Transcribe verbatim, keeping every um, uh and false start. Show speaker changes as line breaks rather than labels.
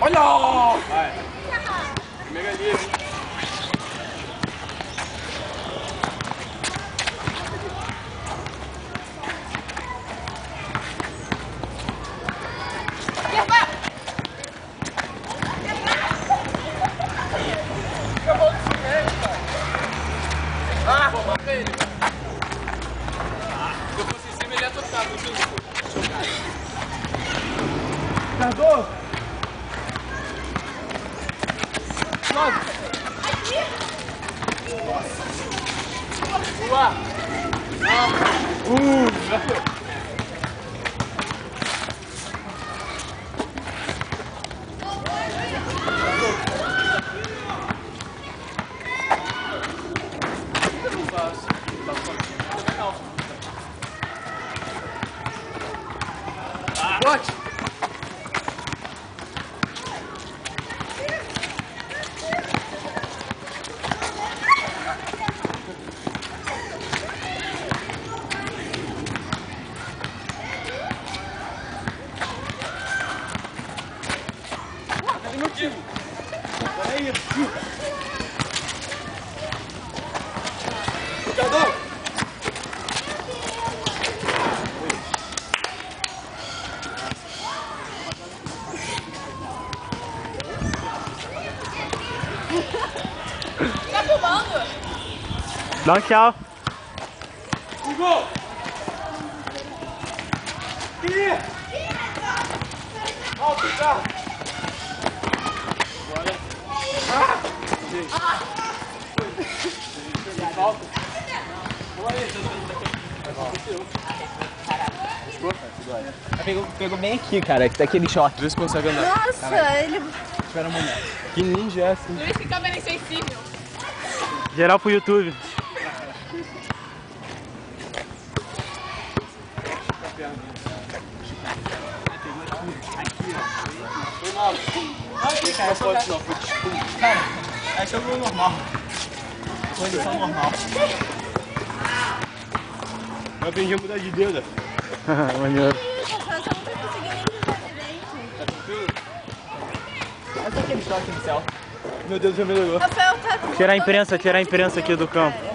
Olha! Vai. Primeira ali.
Ah, vou matar ele. Ah, se eu fosse em cima, ele ia tocar no jogo.
Cardoso! Nove! Boa! Uh! Já foi!
Bote!
Cadê meu time? Peraí, tio! Jogador!
Tá filmando?
Dá um tchau.
O gol! Ih! Alto, tá? Bora. Ah! Gente. Ah! Falta. Olha aí,
Pegou, pegou bem aqui, cara, que daquele short.
vê se consegue andar.
Nossa,
Caralho.
ele...
Espera um momento.
Que ninja é assim?
Luiz, que câmera insensível.
Geral pro YouTube.
Foi mal.
Aqui, cara,
Não pode não, foi desculpa.
Cara, é jogo normal. Condição normal.
Eu aprendi a mudar de dedo.
Maneiro.
Isso, eu não tô conseguindo nem dizer direito.
Tá tranquilo?
Olha só aquele short no céu.
Meu Deus, já melhorou.
Rafael tá...
Tirar a imprensa, tirar a imprensa aqui do campo.